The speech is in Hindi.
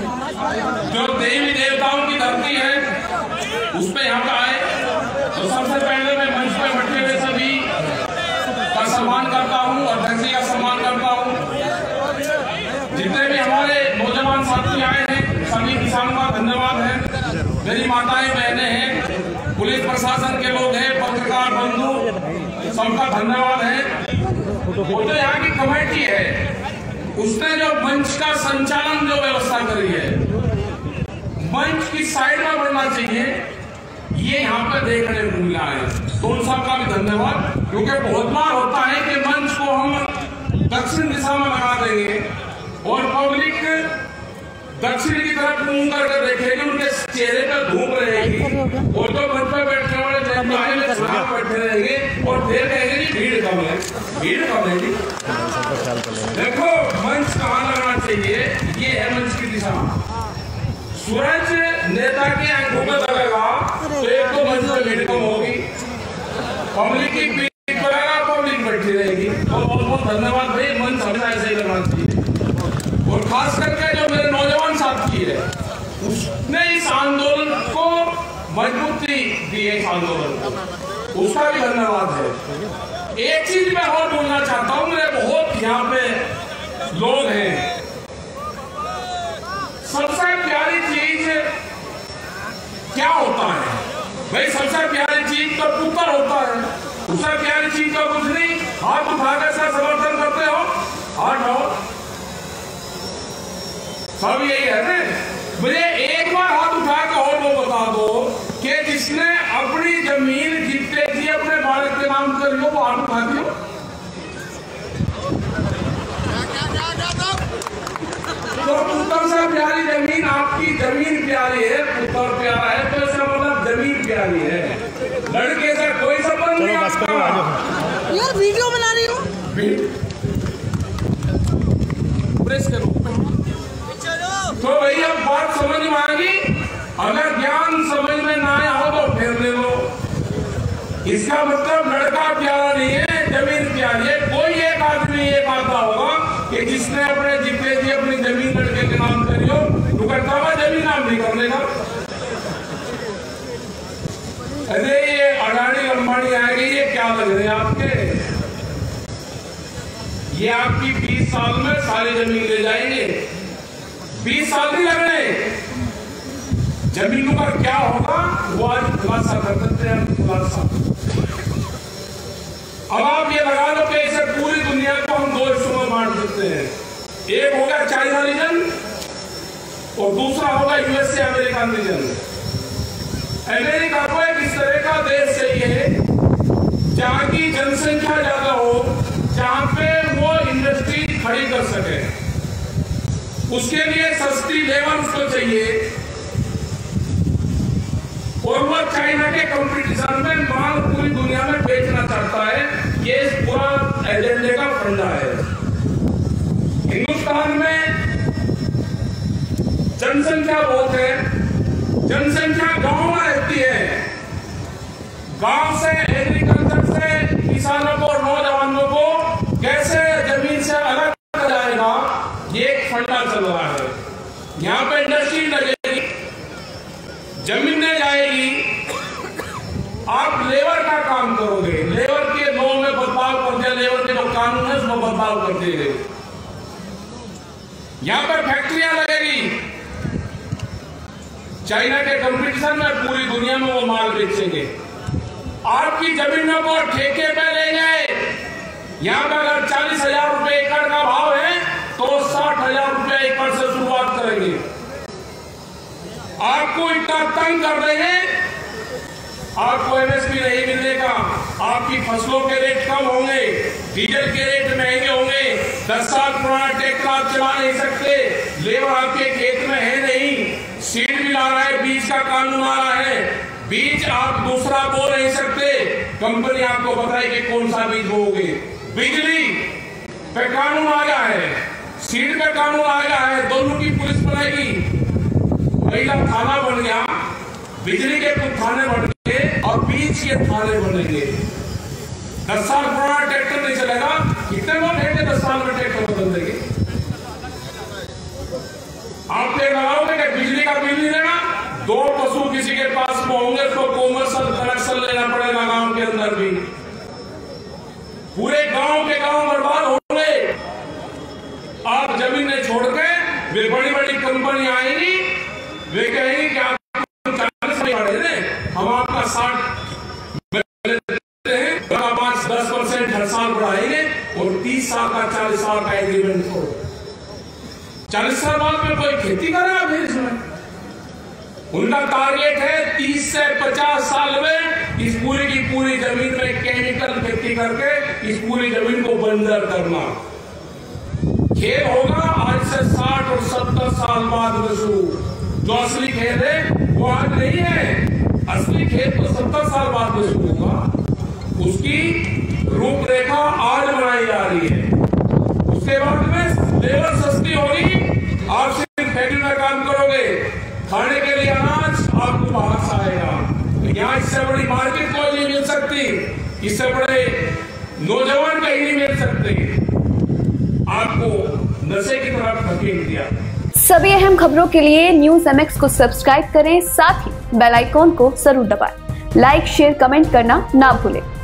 जो देवी देवताओं की धरती है उस पे यहाँ पे आए, तो सबसे पहले मैं मंच पे बैठे हुए सभी का सम्मान करता हूँ और अध्यक्ष जी का सम्मान करता हूँ। जितने भी हमारे नौजवान साथी आए हैं सभी किसानों का धन्यवाद है। मेरी माताएं बहनें हैं, पुलिस प्रशासन के लोग हैं, पत्रकार बंधु, सबका धन्यवाद है। वो जो यहाँ की कमेटी है उसने जो मंच का संचालन जो व्यवस्था करी है, मंच की साइड में बढ़ना चाहिए, ये यहाँ पे देखने को मिला है, तो उन सबका भी धन्यवाद। क्योंकि बहुत बार होता है कि मंच को हम दक्षिण दिशा में लगा देंगे और पब्लिक दक्षिण की तरफ मुंह करके देखेगी, उनके चेहरे पे धूप रहेगी और तो मंच पे बैठने वाले बैठे रहेंगे और फिर कहेंगे भीड़ कम है, भीड़ कम है जी। देखो मंच कहाँ लगना चाहिए, ये है मंच की दिशा। सूरज नेता के आंखों में लगेगा तो एक तो मंच में भीड़ कम होगी, पब्लिक की भीड़ पड़ेगा, पब्लिक बैठी रहेगी। तो बहुत बहुत धन्यवाद भाई, मंच हमेशा ऐसे ही लगना चाहिए। और खास करके जो मेरे नौजवान साथी है उसने इस आंदोलन को मजबूती दी है, इस आंदोलन को, उसका भी धन्यवाद है। एक चीज मैं और बोलना चाहता हूँ, मेरे बहुत यहाँ पे लोग हैं, सबसे प्यारी चीज क्या होता है भाई? सबसे प्यारी चीज तो पुत्र होता है, उससे प्यारी चीज तो कुछ नहीं। हाथ उठाकर से समर्थन करते हो, हाथ उठाओ, सब यही है ना। मुझे एक बार हाथ उठा के और वो बता दो कि जिसने अपनी जमीन जीतते थी अपने बालक के नाम कर लो, वो हाथ उठा दियो। तो पुत्र से प्यारी जमीन, आपकी जमीन प्यारी है, पुत्र प्यारा है, तो इसका मतलब जमीन प्यारी है। लड़के से कोई संबंध नहीं आपका। यार वीडियो बना रही हूँ, प्रेस करो। तो भैया बात समझ में आएगी, अगर ज्ञान समझ में ना आया हो तो फिर ले लो। इसका मतलब लड़का प्यारा नहीं है, जमीन प्यारी है। कोई एक आदमी एक आता होगा कि जिसने अपने जीते थी अपनी जमीन लड़के के नाम करियो, तो कहता हुआ जमीन नाम नहीं कर लेगा। अरे ये अडानी अंबानी आएगी, ये क्या लग रहे हैं आपके? ये आपकी 20 साल में सारी जमीन ले जाएंगे। 20 साल नहीं लग रहे, जमीनों का क्या होगा वो आज खुलासा कर देते हैं, खुलासा। अब आप ये लगा लो कि इसे पूरी दुनिया को हम दो हिस्सों में बांट देते हैं। एक होगा चाइना रीजन और दूसरा होगा यूएसए अमेरिकन रीजन। अमेरिका को एक इस तरह का देश चाहिए जहां की जनसंख्या ज्यादा हो, जहां पे वो इंडस्ट्री खड़ी कर सके, उसके लिए सस्ती लेबर उसको चाहिए और वो चाइना के कंपटीशन में माल पूरी दुनिया में बेचना चाहता है। ये इस पूरा एजेंडे का फंडा है। हिंदुस्तान में जनसंख्या बहुत है, जनसंख्या गांव में रहती है। गांव से एग्रीकल्चर से किसानों को और नौजवानों को कैसे जमीन से अलग किया जाएगा, ये एक फंडा चल रहा है। यहाँ पे इंडस्ट्री लगेगी, जमीनें जाएगी, आप लेबर का काम करोगे, लेबर के लॉ में बदलाव कर दिया, लेबर के जो कानून है उसमें बदलाव कर दिए गए। यहाँ पर फैक्ट्रियां लगेगी, चाइना के कंपटीशन में पूरी दुनिया में वो माल बेचेंगे। आपकी जमीनों को ठेके पे ले गए, यहाँ पर अगर 40,000 रुपए एकड़ का भाव है तो 60,000 रुपए एकड़ से शुरुआत करेंगे। आपको इतना तंग कर देंगे, आपको एमएसपी नहीं मिलेगा, आपकी फसलों के रेट कम होंगे, डीजल के रेट महंगे होंगे, 10 साल पुराना ट्रैक्टर आप चला नहीं सकते, लेबर आपके खेत में है नहीं, सीड भी ला रहा है, बीज का कानून आ रहा है, बीज आप दूसरा बो नहीं सकते, कंपनी आपको बताए कि कौन सा बीज बोओगे। बिजली पे कानून आ गया है, सीड पे कानून आ गया है, दोनों की पुलिस बनाएगी। महिला थाना बन गया, बिजली के कुछ थाने बन गए और बीज के थाने बनेंगे। 10 साल पुराना ट्रैक्टर नहीं चलेगा, कितने लोग हैं 10 साल में ट्रैक्टर बदल देंगे? आप देख रहे हो बिजली का बिल नहीं देना, 2 पशु किसी के पास में होंगे तो कॉमर्शियल कनेक्शन लेना पड़ेगा गांव के अंदर भी। पूरे गांव के गांव बर्बाद हो गए। आप जमीन नहीं छोड़ के वे बड़ी बड़ी कंपनी आएंगी, वे कहेंगी कि आप 40 में बढ़े थे, हम आपका 60 देते हैं, 5-10% हर साल बढ़ाएंगे और 30 साल का 40 साल का एग्रीमेंट हो। 40 साल बाद में कोई खेती करेगा फिर इसमें? उनका टारगेट है 30 से 50 साल में इस पूरी की पूरी जमीन में केमिकल खेती करके इस पूरी जमीन को बंजर करना। खेत होगा आज से 60 और 70 साल बाद में शुरू। जो असली खेत है वो आज नहीं है, असली खेत तो 70 साल बाद में शुरू होगा। उसकी रूपरेखा आज बनाई जा रही है। उसके बाद में लेबर सस्ती होगी, आप सिर्फ फैक्ट्री में काम करोगे, खाने के लिए अनाज आपको बाहर से आएगा। यहाँ इससे बड़ी मार्केट कोई नहीं मिल सकती, इससे बड़े नौजवान कहीं नहीं मिल सकते। आपको नशे की तरफ धकेल दिया। सभी अहम खबरों के लिए न्यूज़ MX को सब्सक्राइब करें, साथ ही बेल आइकॉन को जरूर दबाएं। लाइक, शेयर, कमेंट करना ना भूलें।